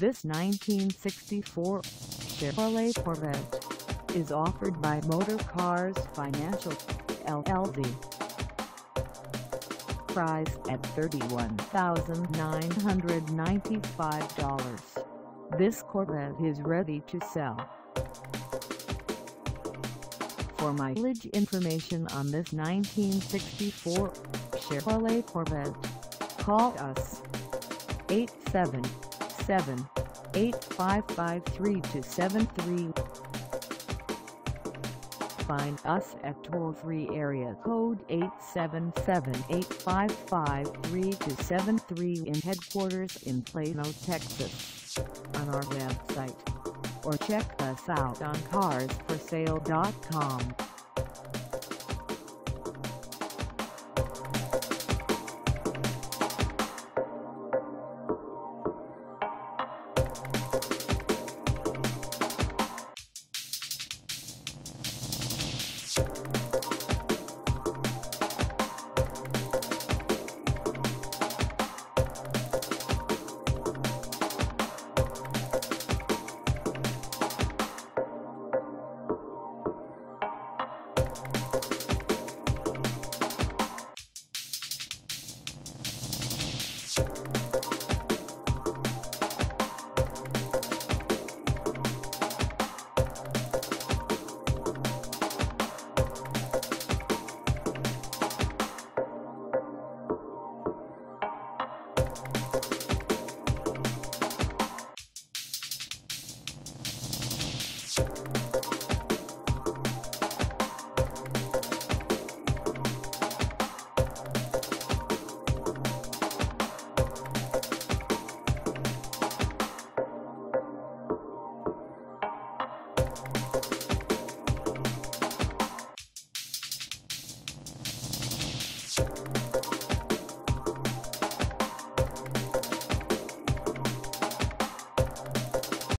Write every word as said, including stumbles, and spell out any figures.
This nineteen sixty-four Chevrolet Corvette is offered by Motorcars Financial, L L C. Price at thirty-one thousand nine hundred ninety-five dollars. This Corvette is ready to sell. For mileage information on this nineteen sixty-four Chevrolet Corvette, call us eight seven seven, eight five five, three two seven three. Find us at toll-free area code eight seven seven, eight five five, three two seven three in headquarters in Plano, Texas, on our website, or check us out on cars for sale dot com. You